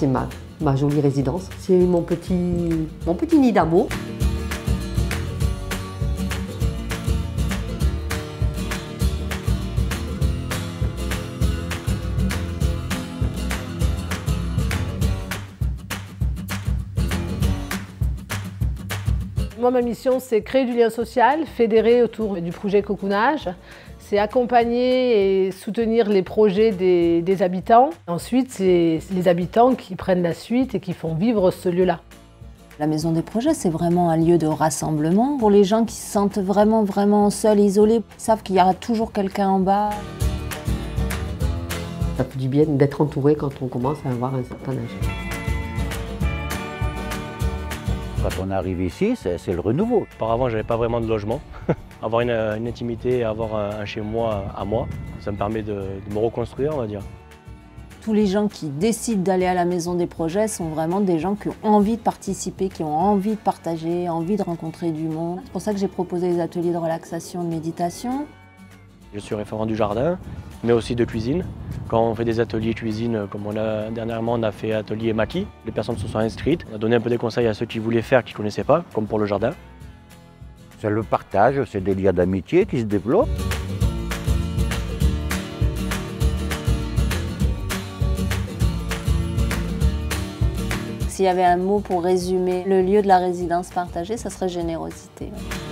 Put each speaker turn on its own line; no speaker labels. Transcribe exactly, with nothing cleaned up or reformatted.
c'est ma, ma jolie résidence. C'est mon petit, mon petit nid d'amour.
Moi, ma mission, c'est créer du lien social, fédérer autour du projet Cocoonage. C'est accompagner et soutenir les projets des, des habitants. Ensuite, c'est les habitants qui prennent la suite et qui font vivre ce lieu-là.
La Maison des Projets, c'est vraiment un lieu de rassemblement. Pour les gens qui se sentent vraiment, vraiment seuls, isolés, ils savent qu'il y aura toujours quelqu'un en bas.
Ça fait du bien d'être entouré quand on commence à avoir un certain âge.
Quand on arrive ici, c'est le renouveau.
Auparavant, je n'avais pas vraiment de logement. Avoir une, une intimité, avoir un, un chez moi à moi, ça me permet de, de me reconstruire, on va dire.
Tous les gens qui décident d'aller à la Maison des Projets sont vraiment des gens qui ont envie de participer, qui ont envie de partager, envie de rencontrer du monde. C'est pour ça que j'ai proposé les ateliers de relaxation, de méditation.
Je suis référent du jardin, mais aussi de cuisine. Quand on fait des ateliers cuisine, comme on a dernièrement, on a fait atelier maquis. Les personnes se sont inscrites. On a donné un peu des conseils à ceux qui voulaient faire, qui ne connaissaient pas, comme pour le jardin.
C'est le partage, c'est des liens d'amitié qui se développent.
S'il y avait un mot pour résumer le lieu de la résidence partagée, ça serait générosité.